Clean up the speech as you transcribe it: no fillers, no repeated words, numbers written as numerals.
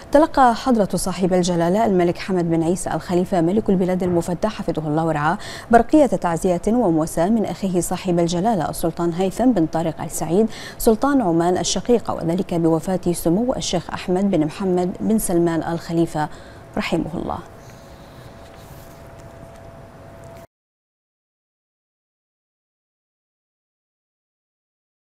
تلقى حضرة صاحب الجلالة الملك حمد بن عيسى الخليفة ملك البلاد المفدى حفظه الله ورعاه برقية تعزية ومواساة من أخيه صاحب الجلالة السلطان هيثم بن طارق آل سعيد سلطان عمان الشقيقة، وذلك بوفاة سمو الشيخ أحمد بن محمد بن سلمان الخليفة رحمه الله.